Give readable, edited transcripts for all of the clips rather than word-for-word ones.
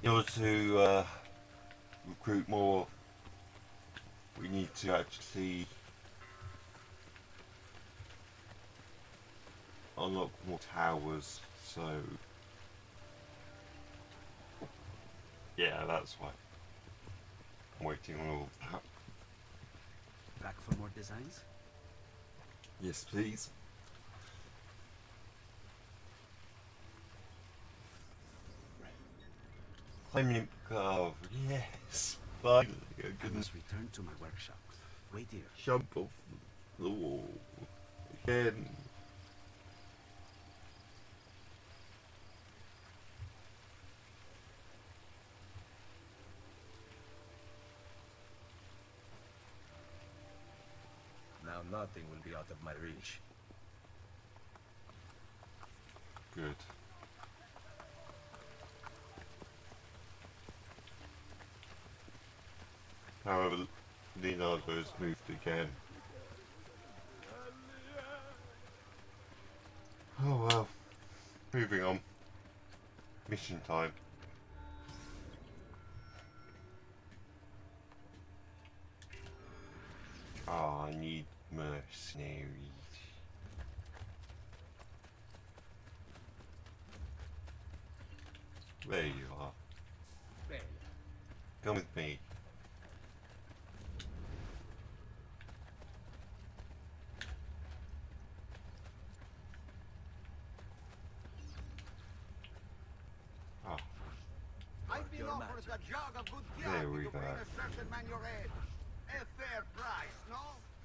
In order to recruit more, we need to actually unlock more towers, so yeah, that's why I'm waiting on all of that. Back for more designs? Yes, please. Climbing curve, yes, finally, I I can must return to my workshop. Wait here. jump off the wall again. Now nothing will be out of my reach. Good. However, Leonardo has moved again. Oh well. Moving on. Mission time. Oh, I need mercenaries. There you are. Come with me. Ah, I've been offered a jug of good there we to bring go. a certain man your age. A fair price, no?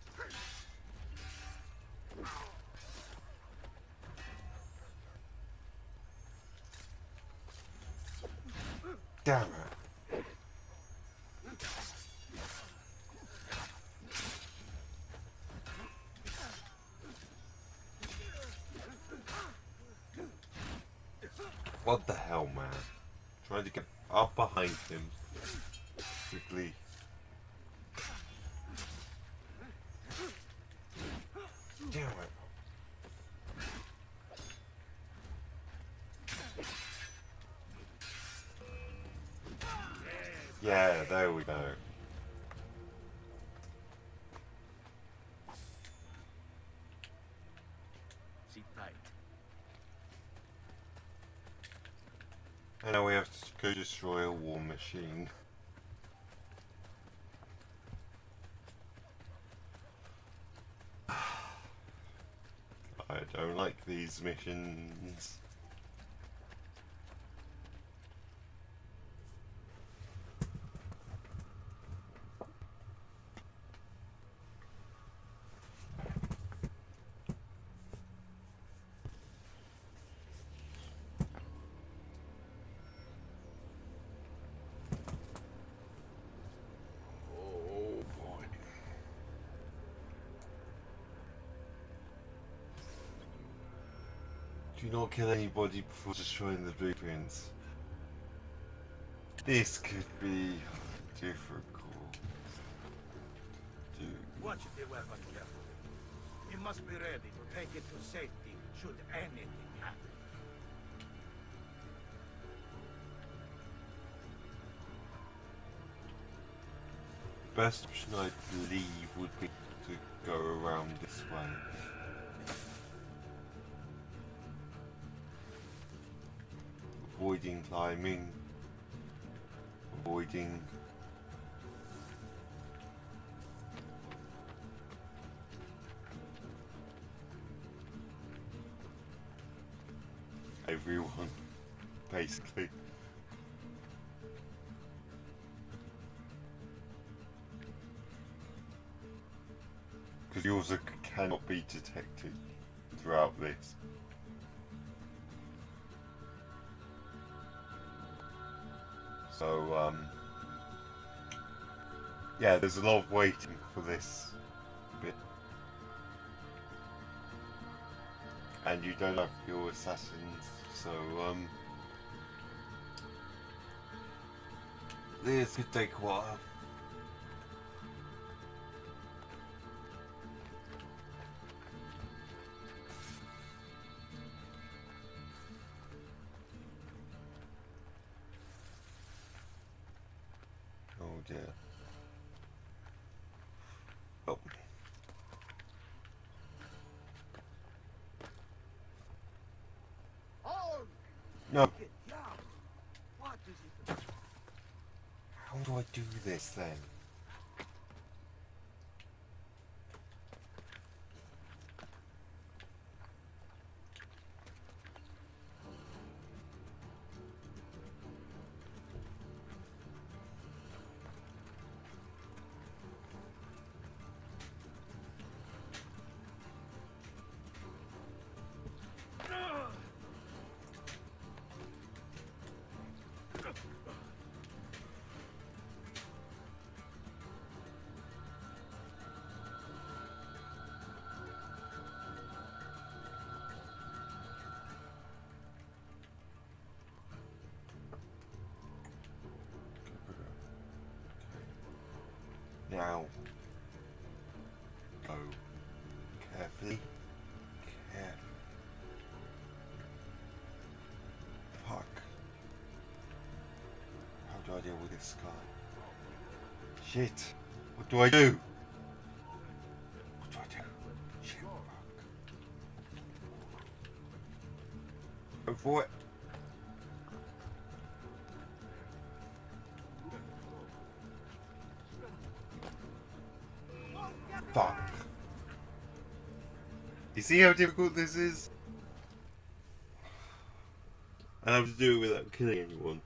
Damn it. What the hell, man? Trying to get up behind him quickly. Damn it. Yeah, there we go. Sit tight. And now we have to go destroy a war machine. I don't like these missions. Oh boy. Do not kill anybody before destroying the blueprints. This could be difficult to do. Watch the weapon carefully. You must be ready to take it to safety should anything happen. Best option I believe would be to go around this way. Avoiding climbing, avoiding everyone, basically. Because you also cannot be detected throughout this. So, yeah, there's a lot of waiting for this bit. And you don't have your assassins, so, this could take a while. dear. Oh. No. What is it? How do I do this then? Now, go carefully, carefully. Fuck. How do I deal with this guy? Shit. What do I do? What do I do? Shit, fuck. Go for it. Fuck. You see how difficult this is? I have to do it without killing anyone.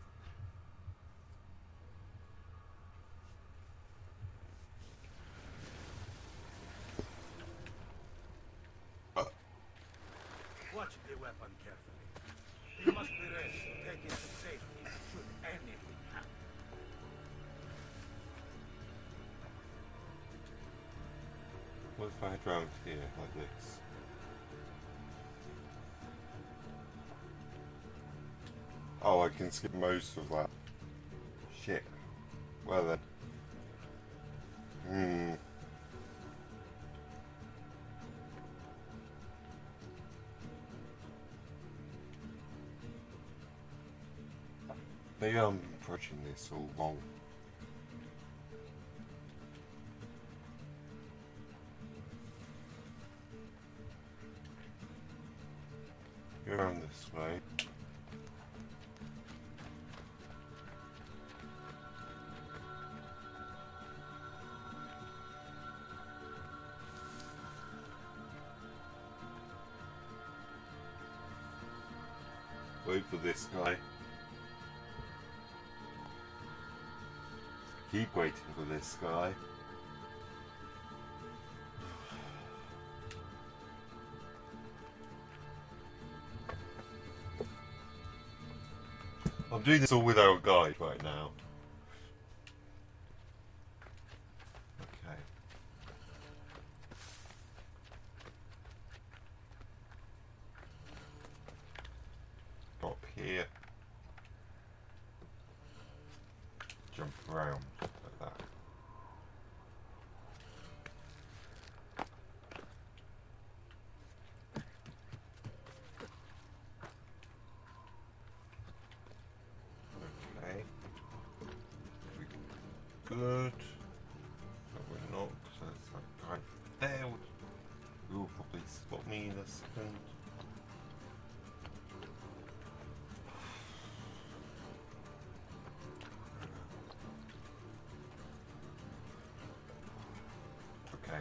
Watch the weapon carefully. You must be ready to take it to safety should anything happen. What if I head round here like this? Oh, I can skip most of that. Shit. Well then. Maybe I'm approaching this all wrong. Go around this way. Wait for this guy. Keep waiting for this guy. I'm doing this all without a guide right now. Okay. Go up here. Jump around like that. Okay. Good. No, we're not, because there's that guy there. Who will probably spot me in a second. Okay.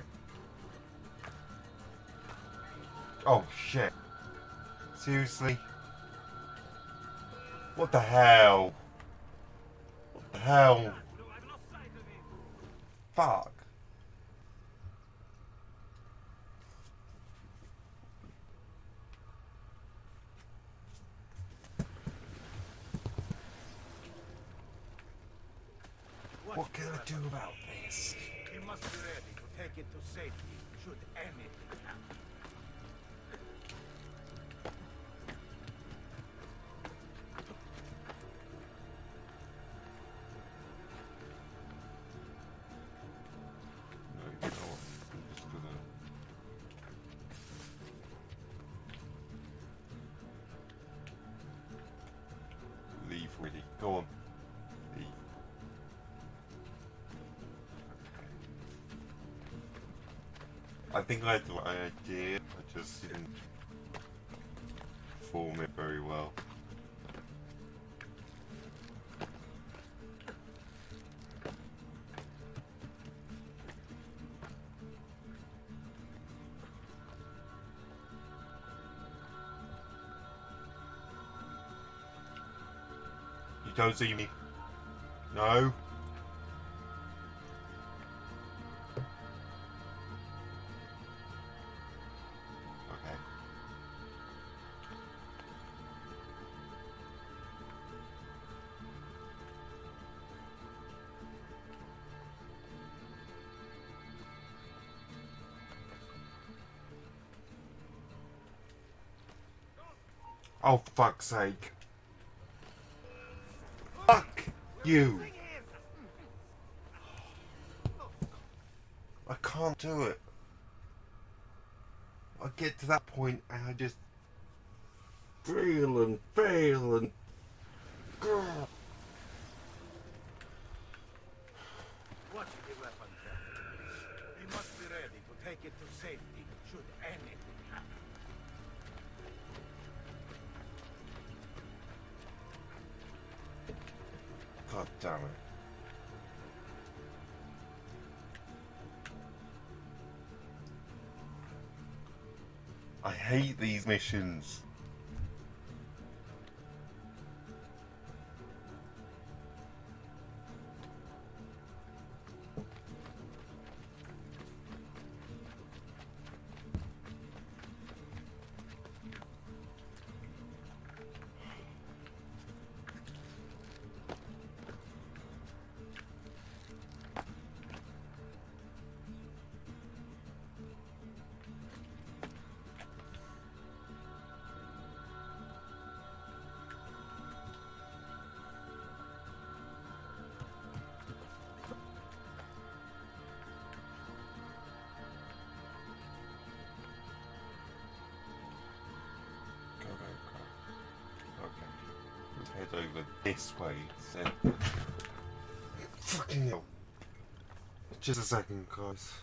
Oh shit. Seriously? What the hell? What the hell? Fuck. What can I do about this? You must be ready to take it to safety should anything happen. No, you know what? I'm just gonna... leave, really. Go on. Leave. I think I had the right idea, I just didn't form it very well. You don't see me? No? Okay. Oh, fuck's sake. Fuck you. I can't do it. I get to that point and I just fail and fail and... Grr. Watch the weapon carefully. We must be ready to take it to safety should anything happen. God damn it. I hate these missions. Head over this way instead. Fucking hell. Just a second, guys.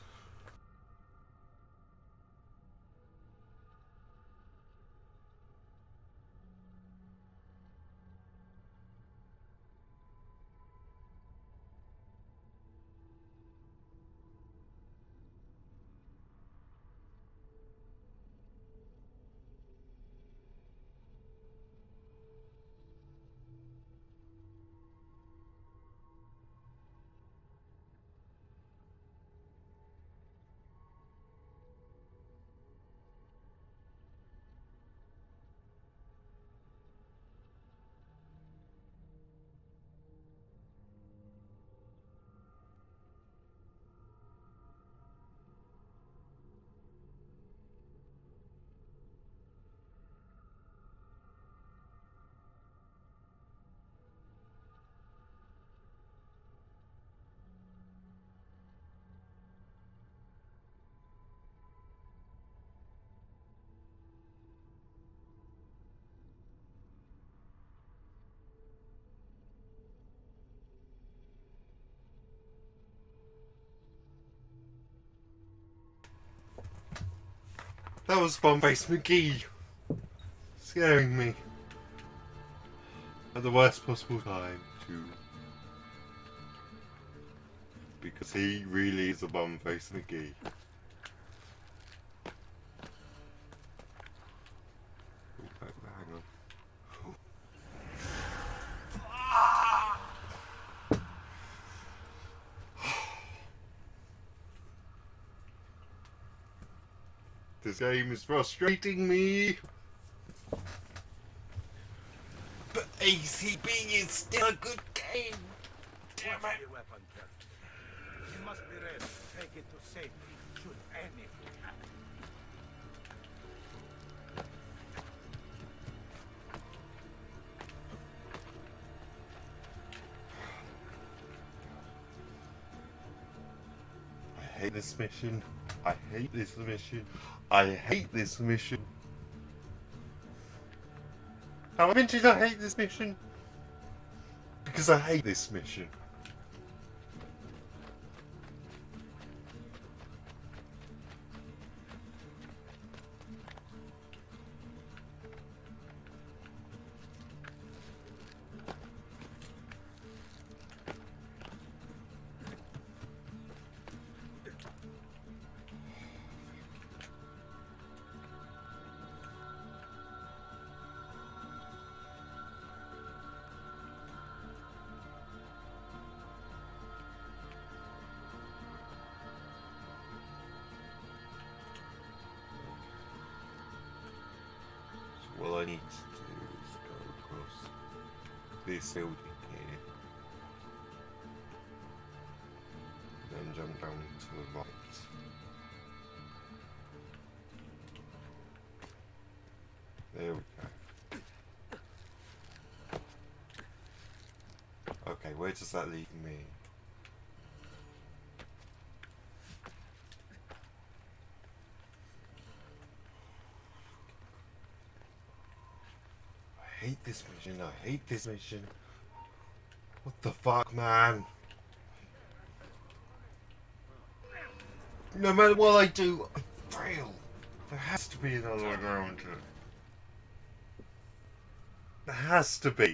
That was Bomb-Face McGee scaring me at the worst possible time too, because he really is a Bomb-Face McGee. Hang on. This game is frustrating me. But ACB is still a good game. Damn it. Watch the weapon carefully. We must be ready to take it to safety should anything happen. I hate this mission. I hate this mission. I hate this mission. How did I hate this mission? Because I hate this mission. need to do is go across this building here, then jump down to the right. There we go. Okay, where does that leave me? I hate this mission, I hate this mission. What the fuck, man? No matter what I do, I fail. There has to be another way around it. There has to be.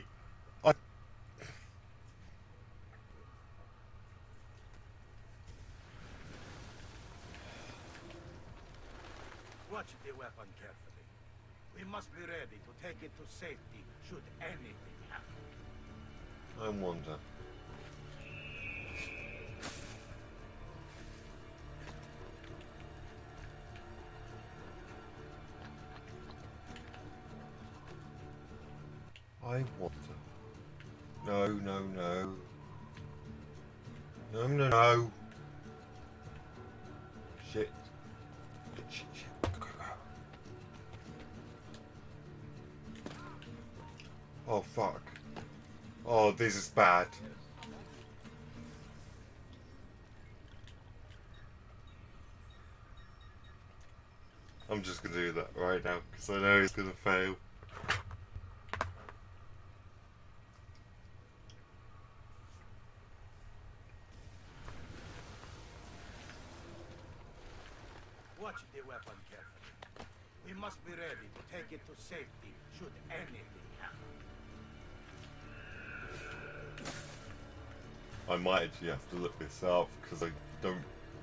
Watch the weapon carefully. We must be ready to take it to safety should anything happen. I wonder. I wonder. No, no, no. No, no, no. Shit. Shit, shit. Go, go, go. Oh, fuck. Oh, this is bad. I'm just gonna do that right now, because I know it's gonna fail. Watch the weapon carefully. We must be ready to take it to safety should anything happen. I might actually have to look this up, because I don't...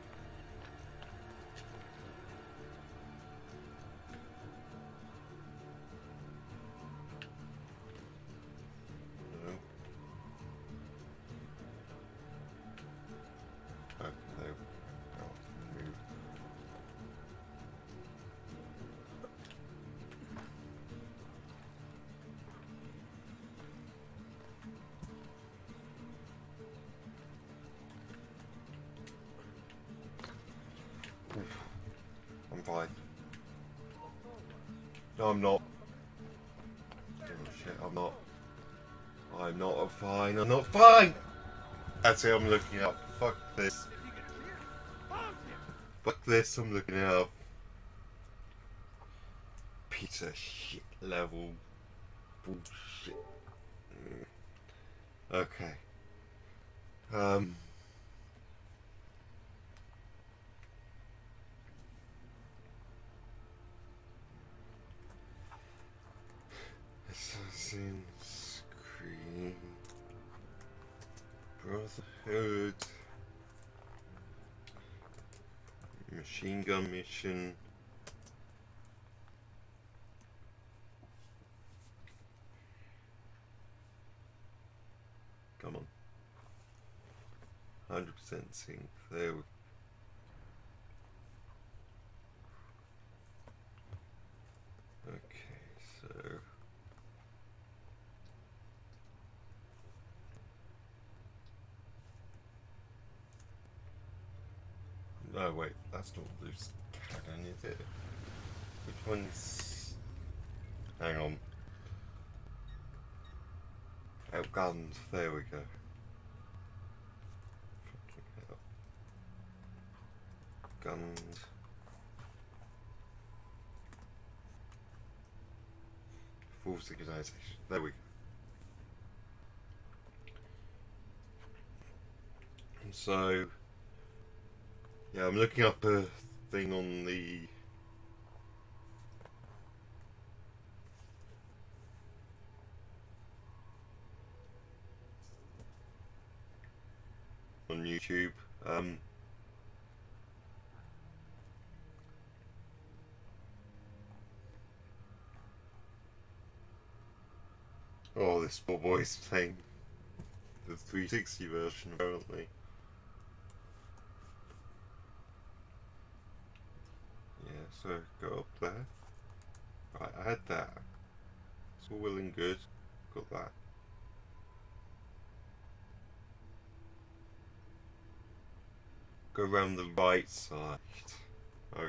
I'm fine. No, I'm not. Oh shit, I'm not. I'm not fine. I'm not fine! That's it, I'm looking up. Fuck this. Fuck this, I'm looking it up. Piece of shit level bullshit. Okay. Assassin's Creed, Brotherhood, Machine Gun Mission, come on, 100% sync, there we go. Okay, so no, wait, that's not loose cannon, is it? Which one's... Hang on. Outgunned, there we go. Gunned. Full synchronization, there we go. And so... yeah, I'm looking up a thing on the on YouTube. Oh, this poor boy's playing the 360 version apparently. Yeah, so go up there. Right, I had that. all well and good. Got that. Go around the right side. Okay.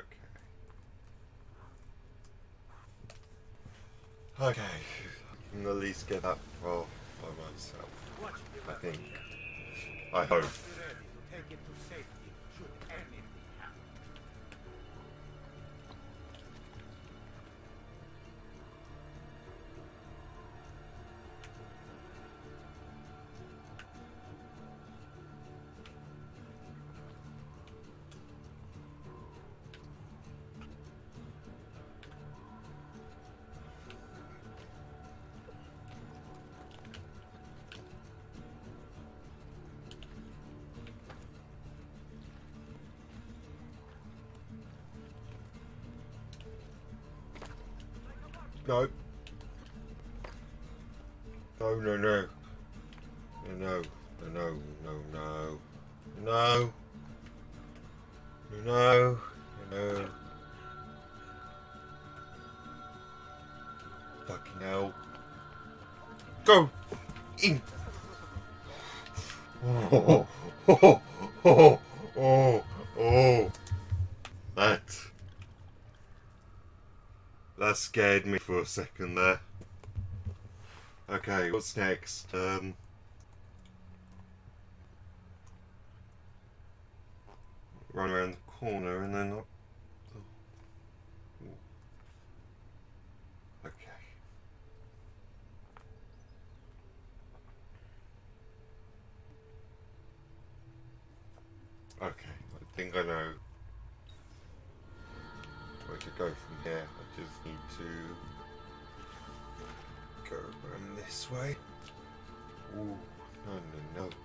Okay. I can at least get that far by myself. I think. I hope. Must be ready to take it to safety should anything happen. No. No, no, no. No, no, no, no, no. No. No. No. Fucking hell. Go! In! Oh, oh, oh, oh, oh. That scared me for a second there. Okay, what's next? Run around the corner and then up. Okay. Okay, I think I know where to go from here. I just need to go around this way. Ooh, no, no, no.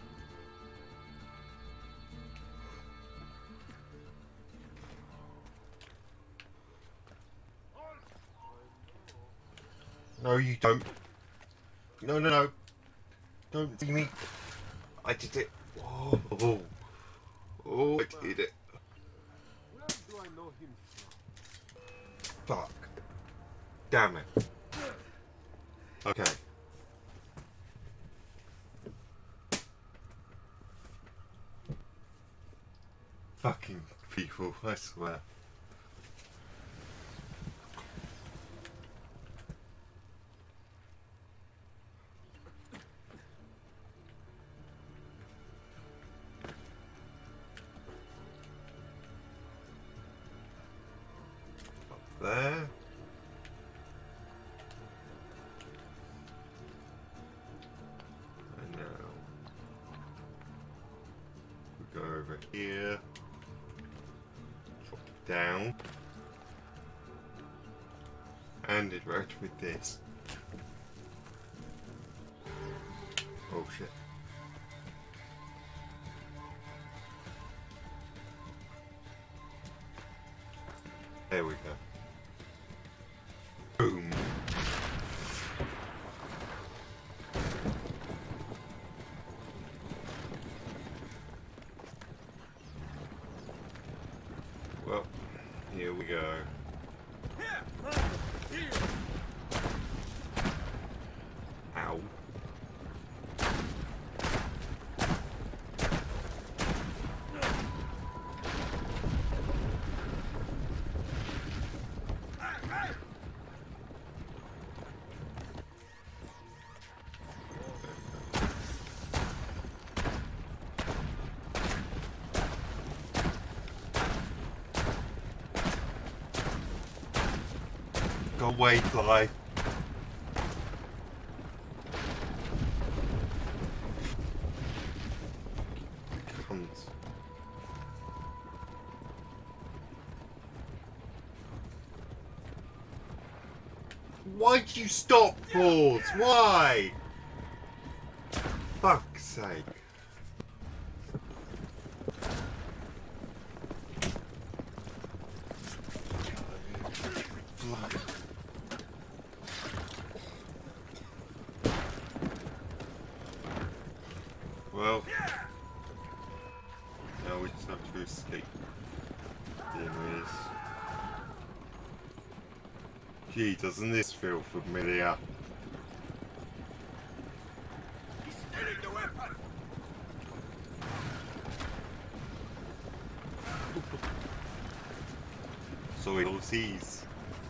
No, you don't. No, no, no. Don't see me. I did it. Oh, oh, oh, I did it. Where do I know him from? Fuck. Damn it. Okay. Fucking people, I swear. There. And now we go over here, drop it down, and interact with this. Oh shit. There we go. Boom. Well, here we go. Ow. Go away, fly. Cunt. Why'd you stop, Ford? Why? Fuck's sake. Fly. Well, now we just have to escape the enemies. Gee, doesn't this feel familiar? He's stealing the weapon! So he'll seize.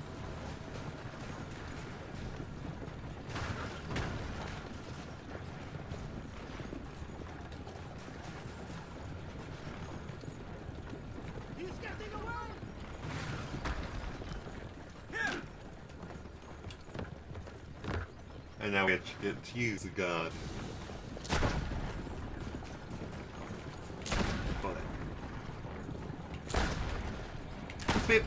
He's getting away! Here! And now we actually get to use the gun. Bip.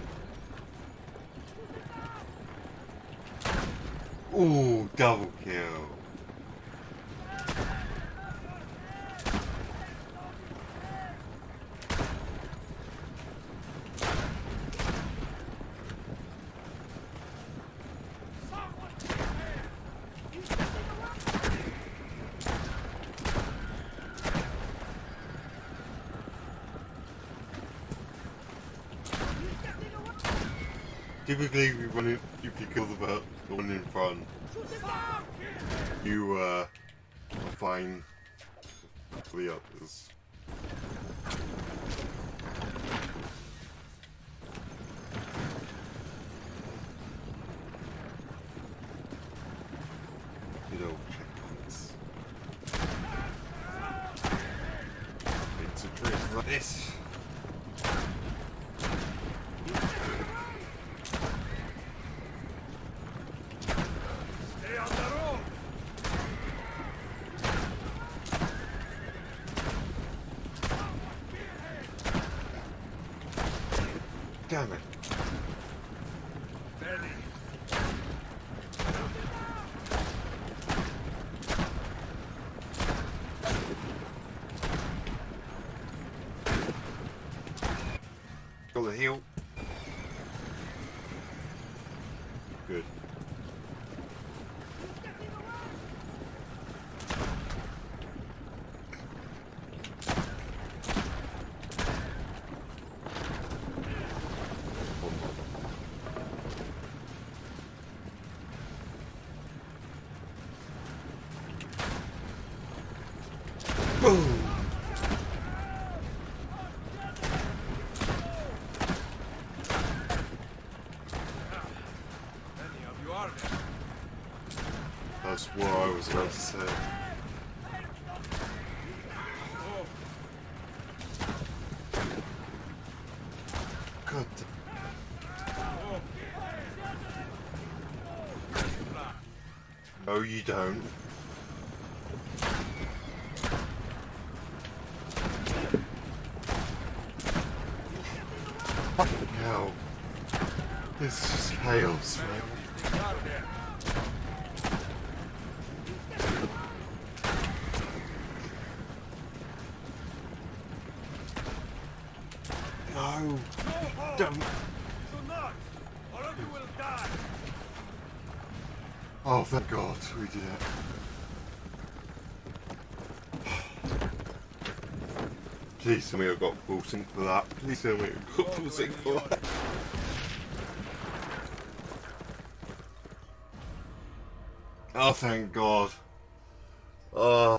Ooh, double kill. Typically, we run it if you kill the one in front. You are fine for the others. Good old checkpoints. It's a drift like this. Stay on the road! Damn it. Ready. Got the heel. Good. Boom! Many of you are there. That's what I was about to say. Oh, God. oh. No, you don't. Fucking hell. This is just chaos, man. They are there. No. No hope! Don't. Do not! All of you will die! Oh, thank God we did it. Please tell me I got full sync for that. Please tell me I got full sync for that. Oh, thank God. Oh.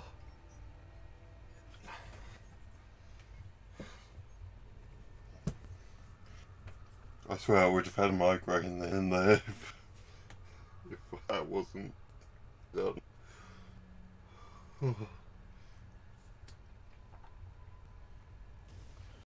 I swear I would have had a migraine then there if that wasn't done.